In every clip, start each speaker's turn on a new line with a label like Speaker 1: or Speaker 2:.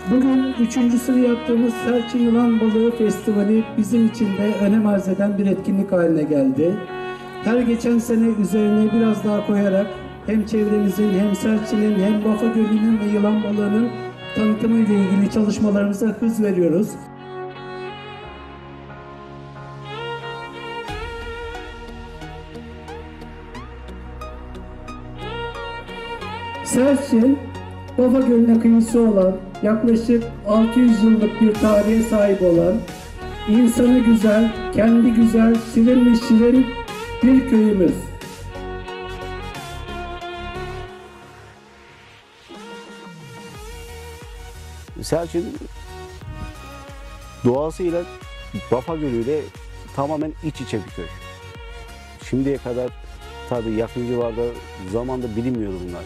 Speaker 1: Bugün üçüncüsünü yaptığımız Selçuk Yılan Balığı Festivali bizim için de önem arz eden bir etkinlik haline geldi. Her geçen sene üzerine biraz daha koyarak hem çevremizin hem Selçuk'un hem Bafa Gölü'nün ve yılan balığının tanıtımı ile ilgili çalışmalarımıza hız veriyoruz. Selçuk, Bafa Gölü'ne kıyısı olan, yaklaşık 600 yıllık bir tarihe sahip olan, insanı güzel, kendi güzel, şirin ve şirin bir köyümüz.
Speaker 2: Selçuk doğasıyla Bafa Gölü'yle tamamen iç içe bir köy. Şimdiye kadar tabii yakın civarda zamanda bilinmiyordu bunlar.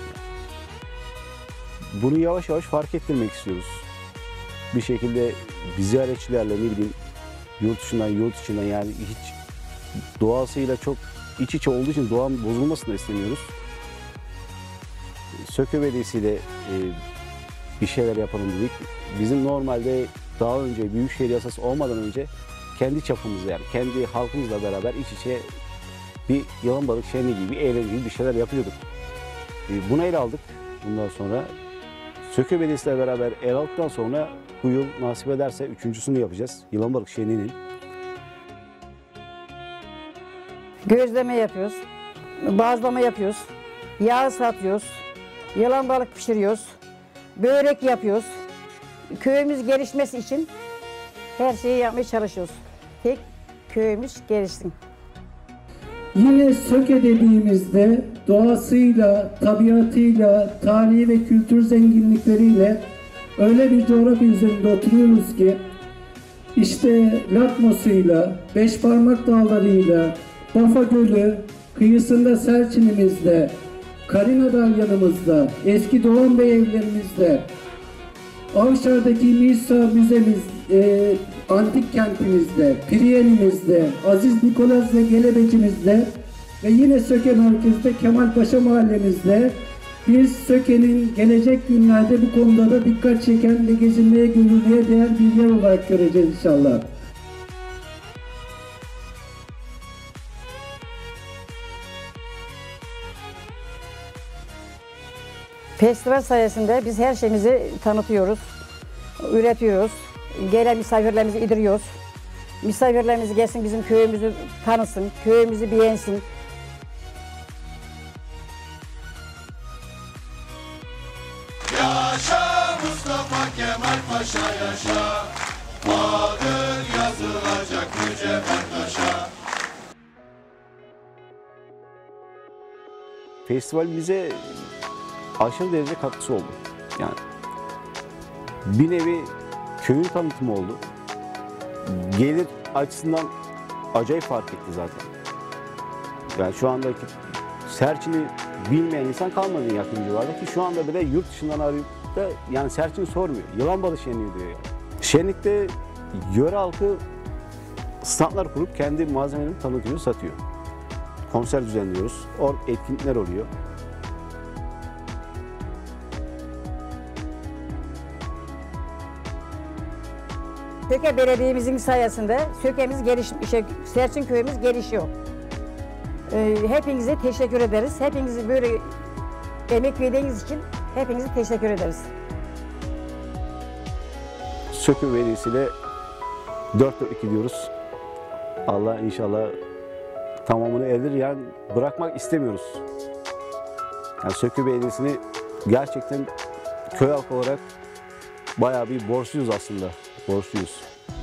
Speaker 2: Bunu yavaş yavaş fark ettirmek istiyoruz. Bir şekilde ziyaretçilerle ne bileyim yurt dışından yurt içinden yani hiç doğasıyla çok iç içe olduğu için doğanın bozulmasını istemiyoruz. Söke Belediyesi'yle bir şeyler yapalım dedik. Bizim normalde daha önce Büyükşehir Yasası olmadan önce kendi çapımızda yani kendi halkımızla beraber iç içe bir yılan balık şenliği gibi eğlenceli bir şeyler yapıyorduk. Bunu ele aldık. Bundan sonra Söke Belediyesi'yle beraber el aldıktan sonra bu yıl nasip ederse üçüncüsünü yapacağız. Yılan balık şenliğinin.
Speaker 3: Gözleme yapıyoruz, bazlama yapıyoruz, yağ satıyoruz, yılan balık pişiriyoruz, börek yapıyoruz. Köyümüz gelişmesi için her şeyi yapmaya çalışıyoruz. Tek köyümüz gelişsin.
Speaker 1: Yine Söke dediğimizde doğasıyla, tabiatıyla, tarihi ve kültür zenginlikleriyle öyle bir coğrafya üzerinde oturuyoruz ki işte Latmos'uyla, Beşparmak Dağları'yla, Bafa Gölü, kıyısında Selçinimizde, Karina Dalyanımızda, eski Doğan Bey evlerimizde, Avşar'daki Misa Müzemiz, antik kentimizde, Priyenimizde, Aziz Nikolas ve Gelebecimizde ve yine Söke merkezde Kemalpaşa mahallemizde biz Söke'nin gelecek günlerde bu konuda da dikkat çeken ve gezilmeye görülmeye değer bir yer olarak göreceğiz inşallah.
Speaker 3: Festival sayesinde biz her şeyimizi tanıtıyoruz, üretiyoruz. Gelen misafirlerimizi idiriyoruz. Misafirlerimiz gelsin bizim köyümüzü tanısın, köyümüzü beğensin.
Speaker 4: Yaşa Mustafa Kemal Paşa yaşa, adın yazılacak mücevher taşa.
Speaker 2: Festival bize aşırı derece katkısı oldu. Yani bir nevi köyün tanıtımı oldu. Gelir açısından acayip fark etti zaten. Yani şu andaki Serçin'i bilmeyen insan kalmadı yakın civarda ki şu anda bile yurt dışından arayıp da yani Serçin'i sormuyor. Yılan balığı şenliği diyor yani. Şenlikte yöre halkı standlar kurup kendi malzemelerini tanıtıyor, satıyor. Konser düzenliyoruz, etkinlikler oluyor.
Speaker 3: Söke Belediye'mizin sayesinde Söke'miz Serçin köyümüz gelişiyor. Hepinize teşekkür ederiz. Hepinizi böyle emek verdiğiniz için hepinize teşekkür ederiz.
Speaker 2: Söke Belediyesi'yle dört dörtlük gidiyoruz. Allah inşallah tamamını erdir. Yani bırakmak istemiyoruz. Yani Söke Belediyesi'ni gerçekten köy halkı olarak bayağı bir borçluyuz aslında. Borçluyuz.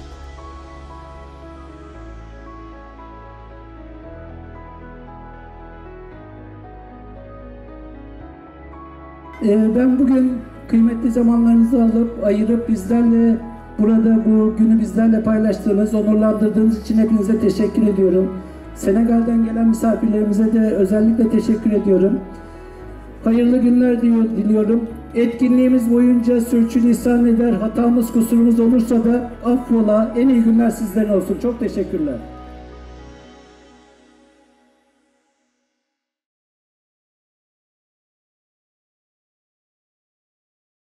Speaker 1: Ben bugün kıymetli zamanlarınızı alıp ayırıp bizlerle burada bu günü bizlerle paylaştığınız, onurlandırdığınız için hepinize teşekkür ediyorum. Senegal'den gelen misafirlerimize de özellikle teşekkür ediyorum. Hayırlı günler diliyorum. Etkinliğimiz boyunca sürçülisan eder, hatamız kusurumuz olursa da affola. En iyi günler sizlerin olsun. Çok teşekkürler.